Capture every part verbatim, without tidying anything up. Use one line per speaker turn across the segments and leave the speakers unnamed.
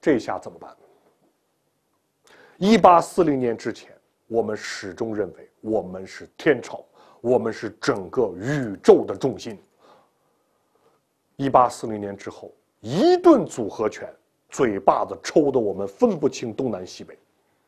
这下怎么办？一八四零年之前，我们始终认为我们是天朝，我们是整个宇宙的中心。一八四零年之后，一顿组合拳，嘴巴子抽得我们分不清东南西北。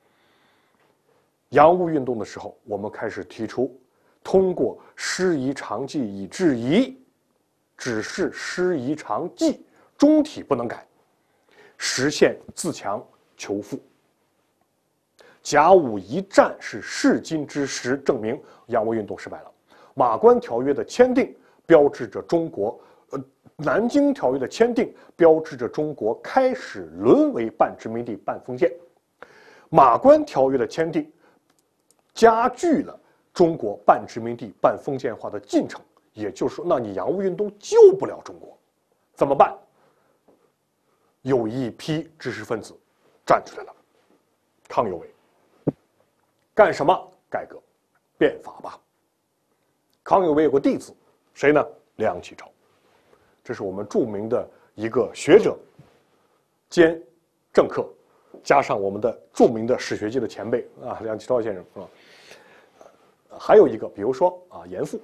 洋务运动的时候，我们开始提出通过师夷长技以制夷，只是师夷长技，中体不能改，实现自强求富。甲午一战是试金之石，证明洋务运动失败了。马关条约的签订标志着中国，呃，南京条约的签订标志着中国开始沦为半殖民地半封建。马关条约的签订加剧了中国半殖民地半封建化的进程，也就是说，那你洋务运动救不了中国，怎么办？有一批知识分子站出来了，康有为，干什么？改革，变法吧。康有为有个弟子，谁呢？梁启超，这是我们著名的一个学者兼政客，加上我们的著名的史学界的前辈啊，梁启超先生啊。还有一个，比如说啊，严复，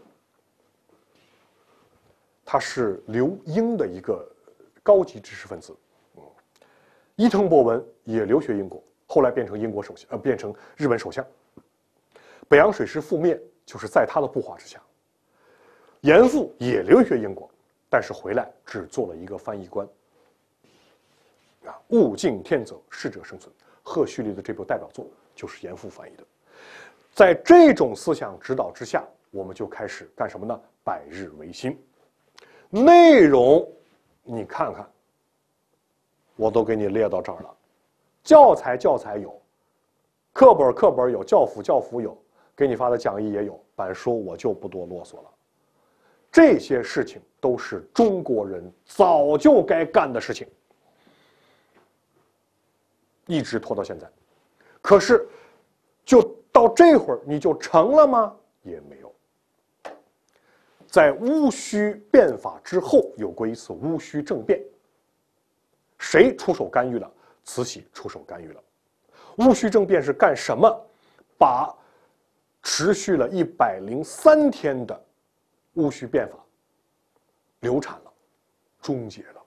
他是留英的一个高级知识分子，嗯，伊藤博文也留学英国，后来变成英国首相，呃，变成日本首相。北洋水师覆灭就是在他的布画之下。严复也留学英国，但是回来只做了一个翻译官。啊，物竞天择，适者生存。赫胥黎的这部代表作就是严复翻译的。在这种思想指导之下，我们就开始干什么呢？百日维新。内容你看看，我都给你列到这儿了。教材教材有，课本课本有，教辅教辅有，给你发的讲义也有，板书我就不多啰嗦了。这些事情都是中国人早就该干的事情，一直拖到现在。可是就到这会儿你就成了吗？也没有。在戊戌变法之后，有过一次戊戌政变，谁出手干预了？慈禧出手干预了。戊戌政变是干什么？把持续了一百零三天的戊戌变法流产了，终结了。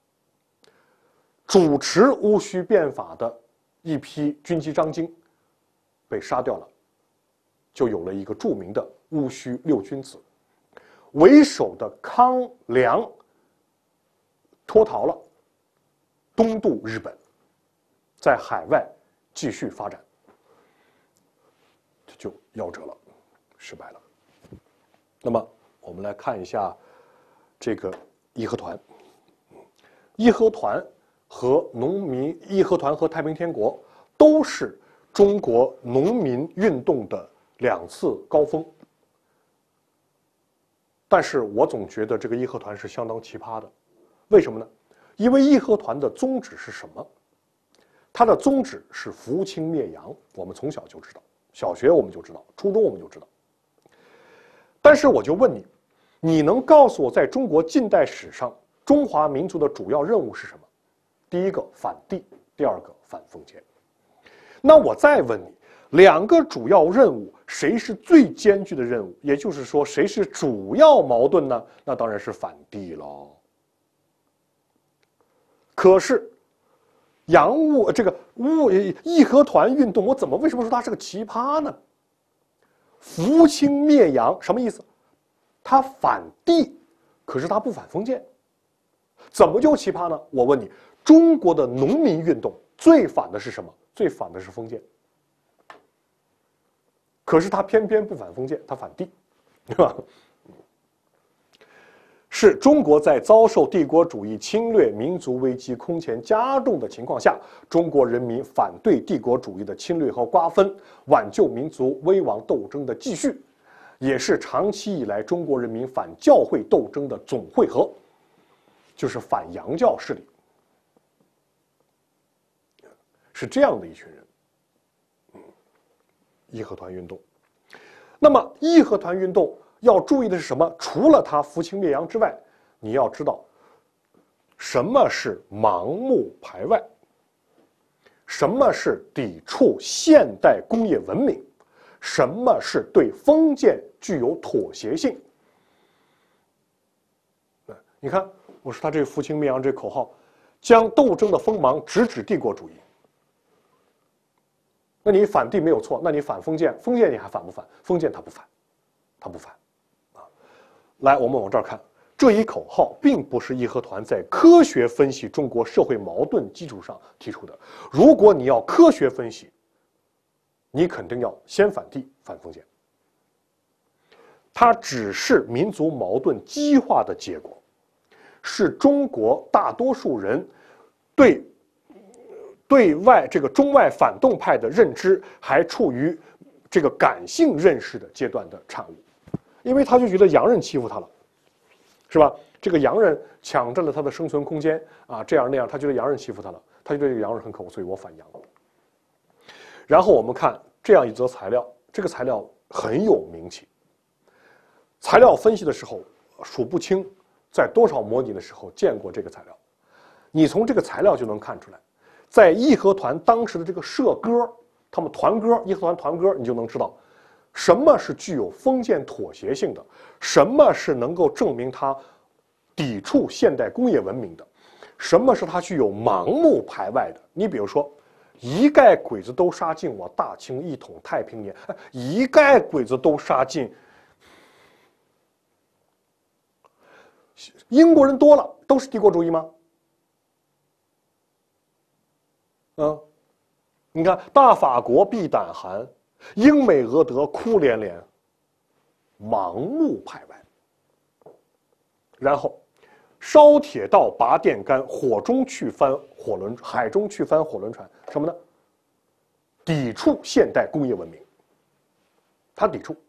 主持戊戌变法的一批军机张京被杀掉了，就有了一个著名的戊戌六君子。为首的康梁脱逃了，东渡日本，在海外继续发展，这就夭折了，失败了。那么我们来看一下这个义和团。义和团和农民，义和团和太平天国都是中国农民运动的两次高峰。但是我总觉得这个义和团是相当奇葩的，为什么呢？因为义和团的宗旨是什么？它的宗旨是扶清灭洋，我们从小就知道，小学我们就知道，初中我们就知道。但是我就问你，你能告诉我，在中国近代史上，中华民族的主要任务是什么？第一个反帝，第二个反封建。那我再问你，两个主要任务，谁是最艰巨的任务？也就是说，谁是主要矛盾呢？那当然是反帝喽。可是，洋务这个务义和团运动，我怎么为什么说它是个奇葩呢？扶清灭洋什么意思？它反帝，可是它不反封建，怎么就奇葩呢？我问你，中国的农民运动最反的是什么？最反的是封建。可是他偏偏不反封建，他反帝，对吧？是中国在遭受帝国主义侵略、民族危机空前加重的情况下，中国人民反对帝国主义的侵略和瓜分，挽救民族危亡斗争的继续，也是长期以来中国人民反教会斗争的总汇合，就是反洋教势力，是这样的一群人。义和团运动，那么义和团运动要注意的是什么？除了它扶清灭洋之外，你要知道什么是盲目排外。 什么是抵触现代工业文明？什么是对封建具有妥协性？你看，我说他这个扶清灭洋这口号，将斗争的锋芒直指帝国主义。那你反帝没有错，那你反封建，封建你还反不反？封建他不反，他不反，啊！来，我们往这儿看，这一口号并不是义和团在科学分析中国社会矛盾基础上提出的。如果你要科学分析，你肯定要先反帝，反封建。它只是民族矛盾激化的结果，是中国大多数人对对外这个中外反动派的认知还处于这个感性认识的阶段的产物，因为他就觉得洋人欺负他了，是吧？这个洋人抢占了他的生存空间啊，这样那样，他觉得洋人欺负他了，他就对这个洋人很可恶，所以我反洋。然后我们看这样一则材料，这个材料很有名气。材料分析的时候数不清在多少模拟的时候见过这个材料，你从这个材料就能看出来，在义和团当时的这个社歌，他们团歌，义和团团歌，你就能知道什么是具有封建妥协性的，什么是能够证明它抵触现代工业文明的，什么是它具有盲目排外的。你比如说，一概鬼子都杀尽，我大清一统太平年，一概鬼子都杀尽。英国人多了，都是帝国主义吗？嗯，你看大法国避胆寒，英美俄德哭连连，盲目排外。然后烧铁道拔电杆，火中去翻火轮，海中去翻火轮船，什么呢？抵触现代工业文明，他抵触。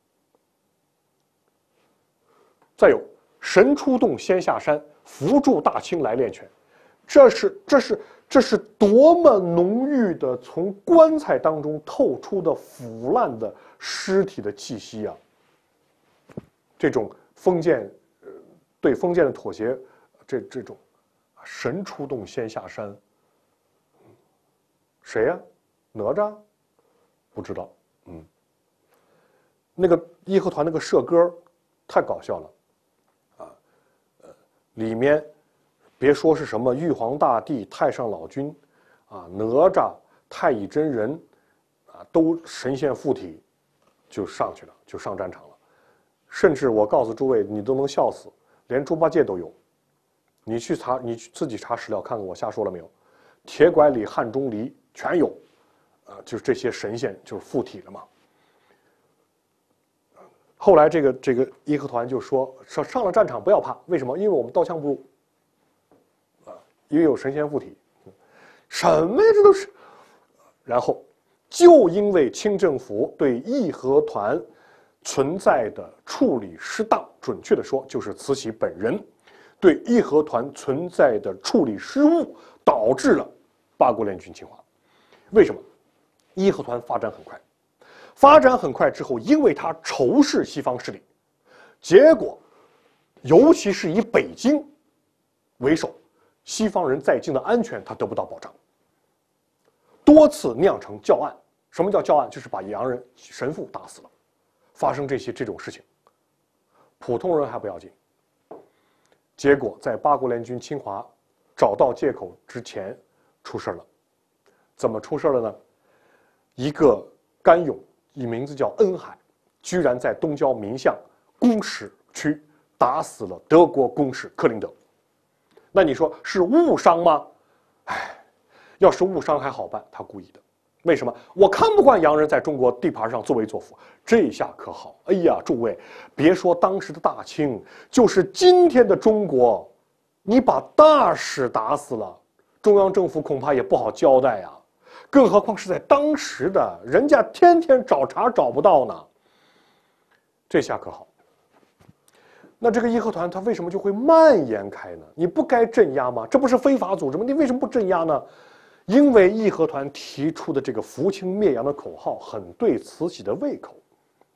再有神出洞仙下山，扶助大清来练拳，这是这是这是多么浓郁的从棺材当中透出的腐烂的尸体的气息啊！这种封建，呃，对封建的妥协，这这种神出洞仙下山，谁呀、啊？哪吒？不知道。嗯，那个义和团那个社歌太搞笑了。里面别说是什么玉皇大帝、太上老君，啊，哪吒、太乙真人，啊，都神仙附体，就上去了，就上战场了。甚至我告诉诸位，你都能笑死，连猪八戒都有。你去查，你自己查史料看看，我瞎说了没有？铁拐李、汉钟离全有，啊，就是这些神仙就是附体了嘛。后来这个这个义和团就说上上了战场不要怕，为什么？因为我们刀枪不入，啊，因为有神仙附体，什么呀？这都是。然后就因为清政府对义和团存在的处理失当，准确的说就是慈禧本人对义和团存在的处理失误，导致了八国联军侵华。为什么？义和团发展很快。发展很快之后，因为他仇视西方势力，结果，尤其是以北京为首，西方人在京的安全他得不到保障，多次酿成教案。什么叫教案？就是把洋人神父打死了，发生这些这种事情，普通人还不要紧。结果在八国联军侵华找到借口之前，出事了。怎么出事了呢？一个甘勇。以名字叫恩海，居然在东郊民巷公使区打死了德国公使克林德。那你说是误伤吗？哎，要是误伤还好办，他故意的。为什么？我看不惯洋人在中国地盘上作威作福，这下可好。哎呀，诸位，别说当时的大清，就是今天的中国，你把大使打死了，中央政府恐怕也不好交代呀。更何况是在当时的，人家天天找茬找不到呢。这下可好。那这个义和团它为什么就会蔓延开呢？你不该镇压吗？这不是非法组织吗？你为什么不镇压呢？因为义和团提出的这个扶清灭洋的口号很对慈禧的胃口。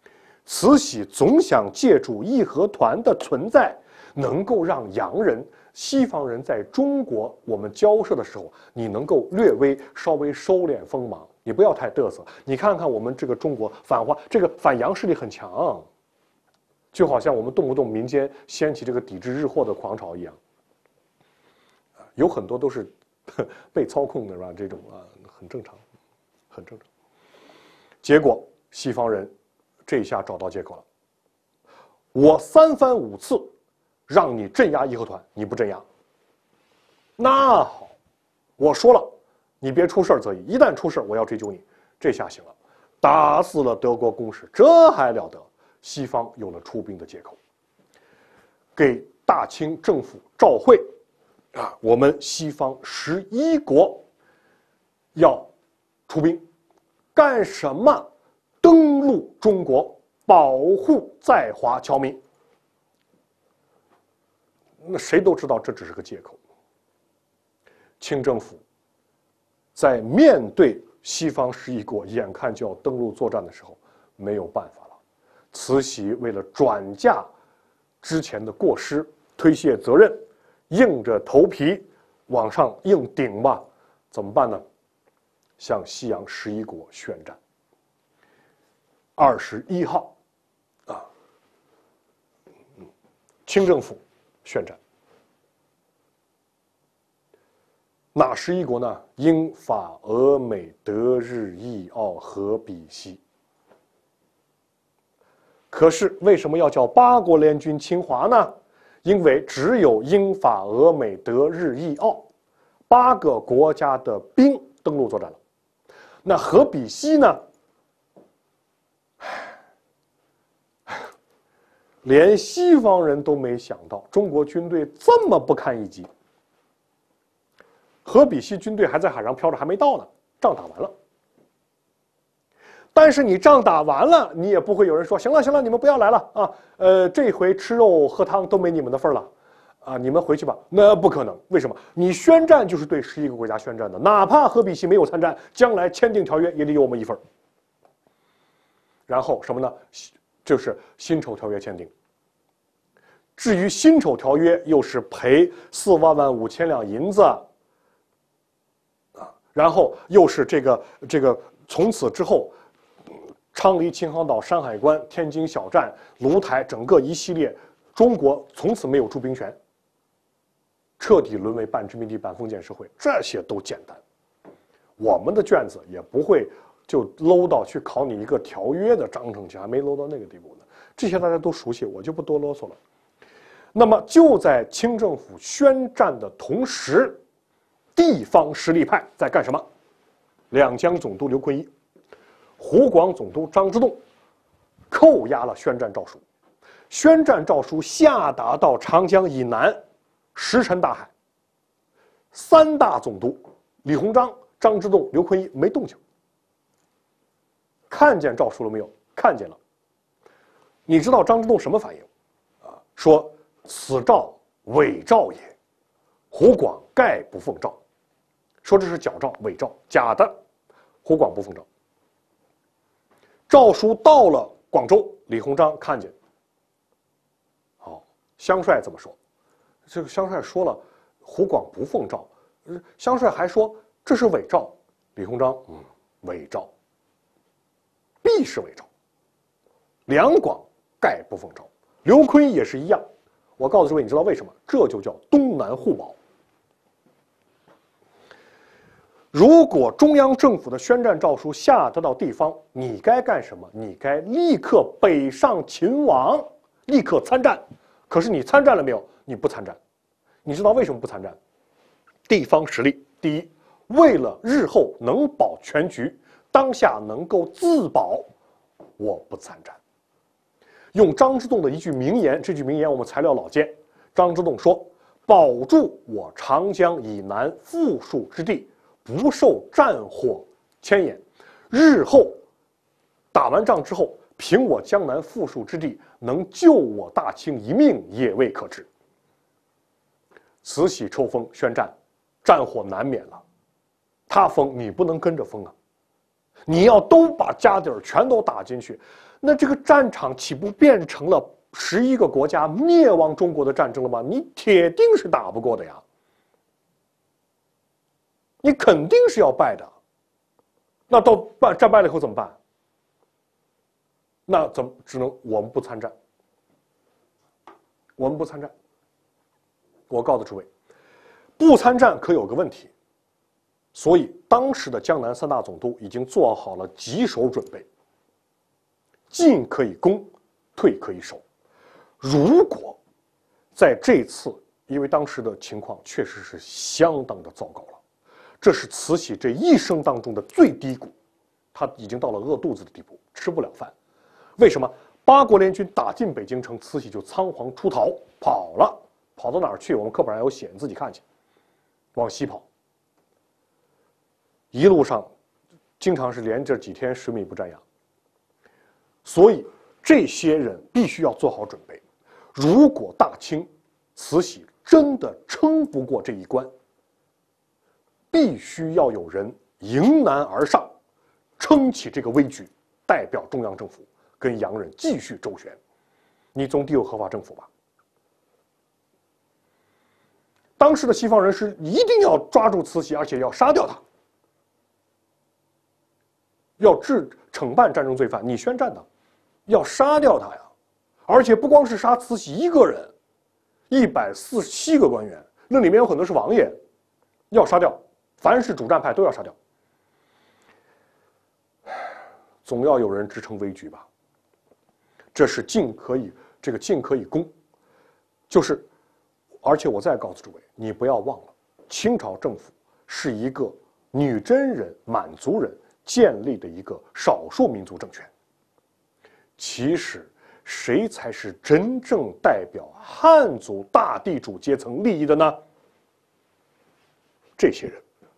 慈禧总想借助义和团的存在，能够让洋人西方人在中国我们交涉的时候，你能够略微稍微收敛锋芒，你不要太嘚瑟。你看看我们这个中国反华，这个反洋势力很强，就好像我们动不动民间掀起这个抵制日货的狂潮一样，有很多都是被操控的，是吧？这种啊，很正常，很正常。结果西方人这一下找到借口了，我三番五次让你镇压义和团，你不镇压，那好，我说了，你别出事儿则已，一旦出事儿，我要追究你。这下行了，打死了德国公使，这还了得？西方有了出兵的借口，给大清政府照会啊，我们西方十一国要出兵，干什么？登陆中国，保护在华侨民。那谁都知道这只是个借口。清政府在面对西方十一国眼看就要登陆作战的时候，没有办法了。慈禧为了转嫁之前的过失，推卸责任，硬着头皮往上硬顶吧，怎么办呢？向西洋十一国宣战。二十一号，啊，清政府宣战。哪十一国呢？英法俄美德日意奥和比西。可是为什么要叫八国联军侵华呢？因为只有英法俄美德日意奥八个国家的兵登陆作战了。那和比西呢？连西方人都没想到中国军队这么不堪一击。和比西军队还在海上飘着，还没到呢，仗打完了。但是你仗打完了，你也不会有人说行了行了，你们不要来了啊，呃，这回吃肉喝汤都没你们的份了，啊，你们回去吧。那不可能，为什么？你宣战就是对十一个国家宣战的，哪怕和比西没有参战，将来签订条约也得有我们一份。然后什么呢？就是辛丑条约签订。至于辛丑条约，又是赔四万万五千两银子，啊，然后又是这个这个，从此之后，昌黎、秦皇岛、山海关、天津小站、卢台，整个一系列，中国从此没有驻兵权，彻底沦为半殖民地半封建社会。这些都简单，我们的卷子也不会就 low 到去考你一个条约的章程去，还没 low 到那个地步呢。这些大家都熟悉，我就不多啰嗦了。那么就在清政府宣战的同时，地方实力派在干什么？两江总督刘坤一、湖广总督张之洞扣押了宣战诏书。宣战诏书下达到长江以南，石沉大海。三大总督李鸿章、张之洞、刘坤一没动静。看见诏书了没有？看见了。你知道张之洞什么反应？啊，说此诏伪诏也，湖广概不奉诏。说这是假诏、伪诏，假的，湖广不奉诏。诏书到了广州，李鸿章看见。好，湘帅怎么说？这个湘帅说了，湖广不奉诏。湘帅还说这是伪诏。李鸿章，嗯，伪诏，必是伪诏。两广概不奉诏。刘坤也是一样。我告诉诸位，你知道为什么？这就叫东南互保。如果中央政府的宣战诏书下达到地方，你该干什么？你该立刻北上勤王，立刻参战。可是你参战了没有？你不参战。你知道为什么不参战？地方实力，第一，为了日后能保全局，当下能够自保，我不参战。用张之洞的一句名言，这句名言我们材料老见。张之洞说：“保住我长江以南富庶之地，不受战火牵引。日后打完仗之后，凭我江南富庶之地，能救我大清一命，也未可知。”慈禧抽风宣战，战火难免了。他疯，你不能跟着疯啊！你要都把家底儿全都打进去，那这个战场岂不变成了十一个国家灭亡中国的战争了吗？你铁定是打不过的呀，你肯定是要败的。那到败战败了以后怎么办？那怎么只能我们不参战？我们不参战。我告诉诸位，不参战可有个问题，所以当时的江南三大总督已经做好了棘手准备，进可以攻，退可以守。如果在这次，因为当时的情况确实是相当的糟糕了，这是慈禧这一生当中的最低谷，他已经到了饿肚子的地步，吃不了饭。为什么？八国联军打进北京城，慈禧就仓皇出逃，跑了。跑到哪儿去？我们课本上有写，你自己看去。往西跑，一路上经常是连着几天水米不沾牙。所以这些人必须要做好准备。如果大清慈禧真的撑不过这一关，必须要有人迎难而上，撑起这个危局，代表中央政府跟洋人继续周旋。你总得有合法政府吧？当时的西方人是一定要抓住慈禧，而且要杀掉他，要治惩办战争罪犯。你宣战的，要杀掉他呀！而且不光是杀慈禧一个人，一百四十七个官员，那里面有很多是王爷，要杀掉，凡是主战派都要杀掉。总要有人支撑危局吧？这是进可以，这个进可以攻，就是。而且我再告诉诸位，你不要忘了，清朝政府是一个女真人、满族人建立的一个少数民族政权。其实，谁才是真正代表汉族大地主阶层利益的呢？这些人。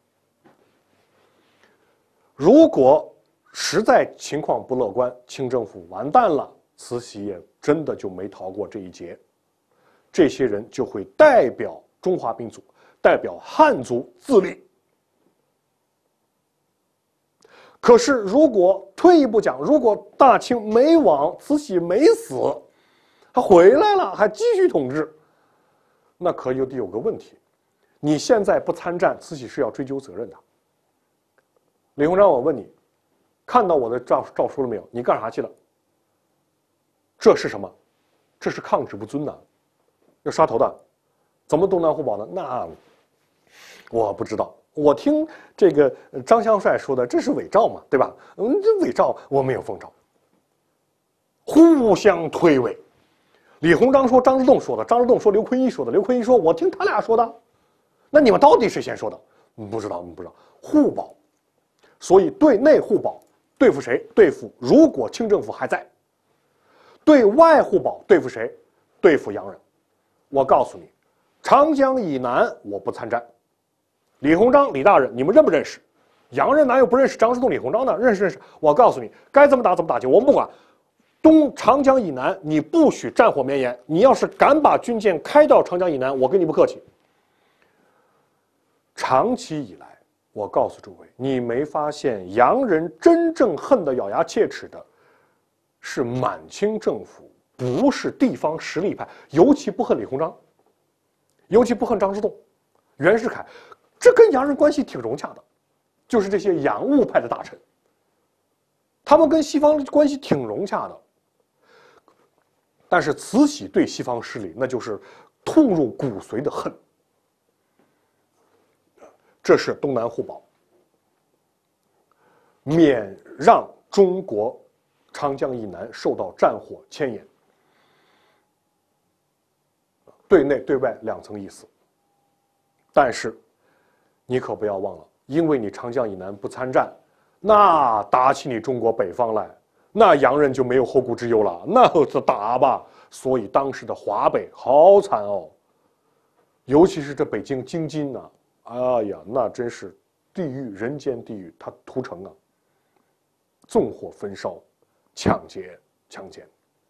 如果实在情况不乐观，清政府完蛋了，慈禧也真的就没逃过这一劫。这些人就会代表中华民族，代表汉族自立。可是，如果退一步讲，如果大清没亡，慈禧没死，还回来了，还继续统治，那可有得有个问题：你现在不参战，慈禧是要追究责任的。李鸿章，我问你，看到我的诏诏书了没有？你干啥去了？这是什么？这是抗旨不遵呐！要杀头的，怎么东南互保呢？那我不知道，我听这个张香帅说的，这是伪诏嘛，对吧？嗯，这伪诏我没有奉诏，互相推诿。李鸿章说张之洞说的，张之洞说刘坤一说的，刘坤一说我听他俩说的，那你们到底谁先说的？不知道，不知道。互保，所以对内互保，对付谁？对付如果清政府还在；对外互保，对付谁？对付洋人。我告诉你，长江以南我不参战。李鸿章、李大人，你们认不认识？洋人哪有不认识张之洞、李鸿章的？认识认识。我告诉你，该怎么打怎么打去，我们不管。东长江以南，你不许战火绵延。你要是敢把军舰开到长江以南，我跟你不客气。长期以来，我告诉诸位，你没发现洋人真正恨得咬牙切齿的，是满清政府。不是地方实力派，尤其不恨李鸿章，尤其不恨张之洞、袁世凯，这跟洋人关系挺融洽的，就是这些洋务派的大臣，他们跟西方关系挺融洽的。但是慈禧对西方势力那就是痛入骨髓的恨，这是东南互保，免让中国长江以南受到战火牵延。对内对外两层意思，但是你可不要忘了，因为你长江以南不参战，那打起你中国北方来，那洋人就没有后顾之忧了，那就打吧。所以当时的华北好惨哦，尤其是这北京京津呐、啊，哎呀，那真是地狱，人间地狱，它屠城啊，纵火焚烧，抢劫强奸。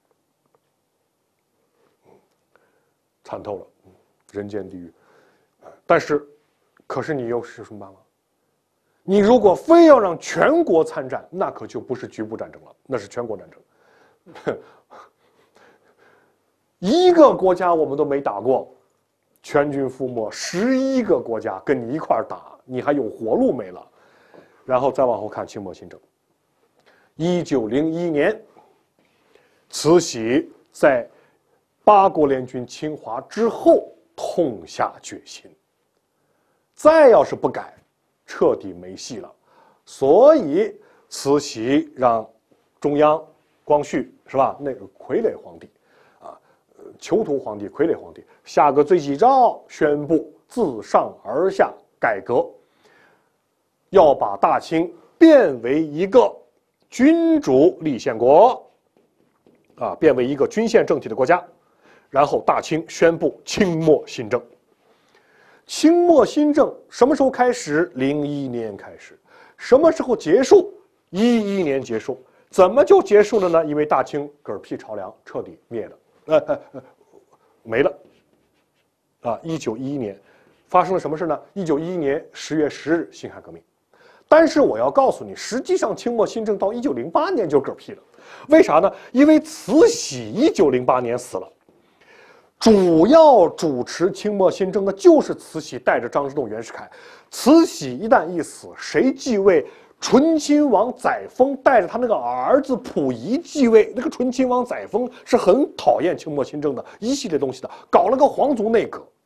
惨透了，人间地狱。但是，可是你又是什么办法？你如果非要让全国参战，那可就不是局部战争了，那是全国战争。 一个国家我们都没打过，全军覆没，十一个国家跟你一块儿打，你还有活路没了？然后再往后看清末新政，一九零一年，慈禧在八国联军侵华之后痛下决心，再要是不改，彻底没戏了。所以慈禧让中央光绪是吧？那个傀儡皇帝啊，囚徒皇帝、傀儡皇帝下个罪己诏，宣布自上而下改革，要把大清变为一个君主立宪国，啊，变为一个军宪政体的国家。然后大清宣布清末新政。清末新政什么时候开始？零一年开始。什么时候结束？一一年结束。怎么就结束了呢？因为大清嗝屁朝凉，彻底灭了，呃呃呃，没了。啊，一九一一年发生了什么事呢？一九一一年十月十日，辛亥革命。但是我要告诉你，实际上清末新政到一九零八年就嗝屁了。为啥呢？因为慈禧一九零八年死了。主要主持清末新政的就是慈禧带着张之洞、袁世凯。慈禧一旦一死，谁继位？醇亲王载沣带着他那个儿子溥仪继位。那个醇亲王载沣是很讨厌清末新政的一系列东西的，搞了个皇族内阁，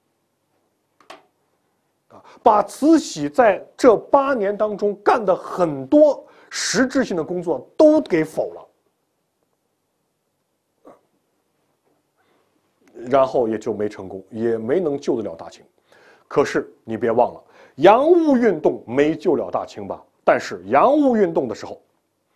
啊，把慈禧在这八年当中干的很多实质性的工作都给否了。然后也就没成功，也没能救得了大清。可是你别忘了，洋务运动没救了大清吧？但是洋务运动的时候，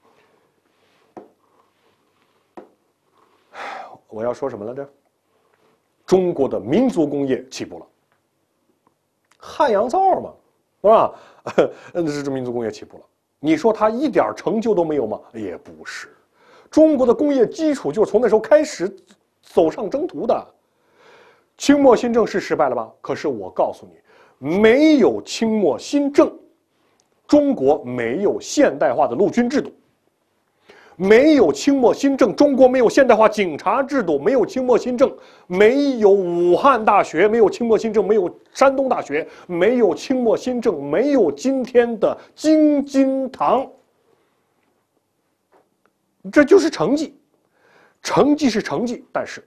我要说什么来着？中国的民族工业起步了，汉阳造嘛，是吧？嗯，这民族工业起步了。你说它一点成就都没有吗？也不是，中国的工业基础就是从那时候开始走上征途的。清末新政是失败了吧？可是我告诉你，没有清末新政，中国没有现代化的陆军制度；没有清末新政，中国没有现代化警察制度；没有清末新政，没有武汉大学；没有清末新政，没有山东大学；没有清末新政，没有今天的京津唐。这就是成绩，成绩是成绩，但是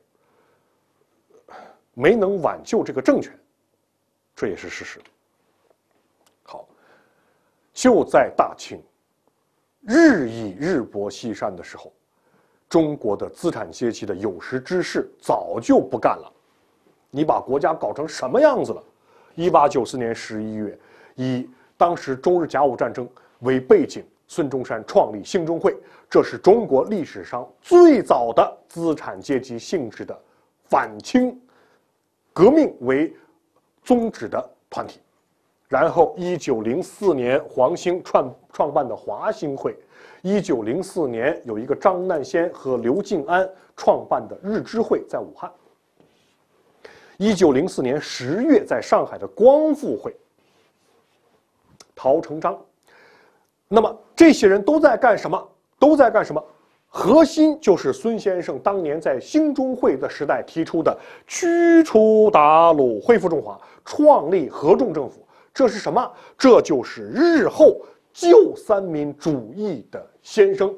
没能挽救这个政权，这也是事实。好，就在大清日益日薄西山的时候，中国的资产阶级的有识之士早就不干了。你把国家搞成什么样子了？一八九四年十一月，以当时中日甲午战争为背景，孙中山创立兴中会，这是中国历史上最早的资产阶级性质的反清革命为宗旨的团体。然后一九零四年黄兴创创办的华兴会，一九零四年有一个张难先和刘敬安创办的日支会在武汉，一九零四年十月在上海的光复会，陶成章。那么这些人都在干什么？都在干什么？核心就是孙先生当年在兴中会的时代提出的驱除鞑虏，恢复中华，创立合众政府。这是什么？这就是日后旧三民主义的先声。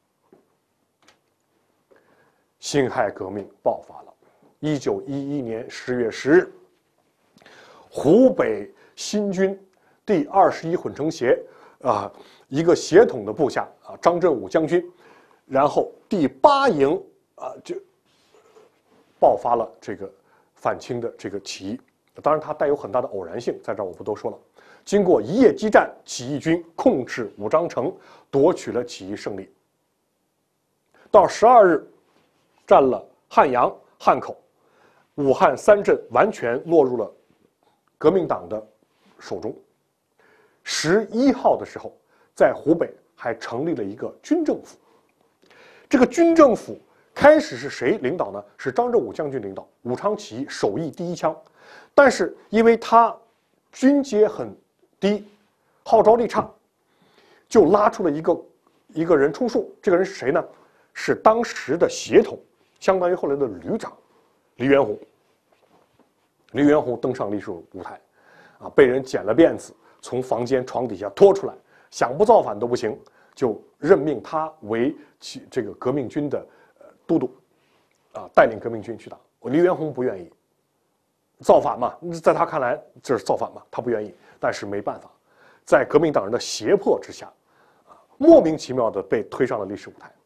辛亥革命爆发了，一九一一年十月十日，湖北新军第二十一混成协啊，一个协统的部下啊，张振武将军，然后第八营啊就爆发了这个反清的这个起义。当然，它带有很大的偶然性，在这儿我不多说了。经过一夜激战，起义军控制武章城，夺取了起义胜利。到十二日，占了汉阳、汉口、武汉三镇，完全落入了革命党的手中。十一号的时候，在湖北还成立了一个军政府。这个军政府开始是谁领导呢？是张振武将军领导，武昌起义首义第一枪。但是因为他军阶很低，号召力差，就拉出了一个一个人充数。这个人是谁呢？是当时的协统， 相当于后来的旅长黎元洪。黎元洪登上历史舞台，啊，被人剪了辫子，从房间床底下拖出来，想不造反都不行，就任命他为其这个革命军的呃都督，啊，带领革命军去打。黎元洪不愿意，造反嘛，在他看来这是造反嘛，他不愿意，但是没办法，在革命党人的胁迫之下，啊，莫名其妙的被推上了历史舞台。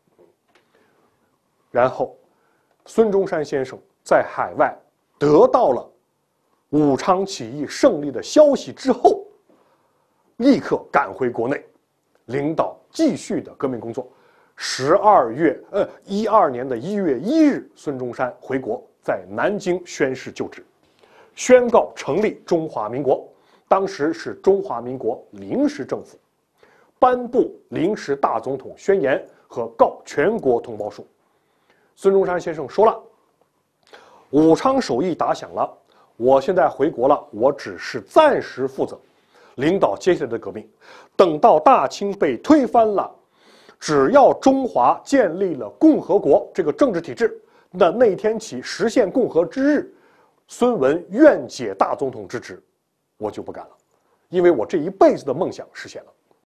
然后，孙中山先生在海外得到了武昌起义胜利的消息之后，立刻赶回国内，领导继续的革命工作。十二月，呃，一二年的一月一日，孙中山回国，在南京宣誓就职，宣告成立中华民国。当时是中华民国临时政府，颁布临时大总统宣言和告全国同胞书。孙中山先生说了，武昌首义打响了，我现在回国了，我只是暂时负责领导接下来的革命。等到大清被推翻了，只要中华建立了共和国这个政治体制，那那天起实现共和之日，孙文愿解大总统之职，我就不干了，因为我这一辈子的梦想实现了。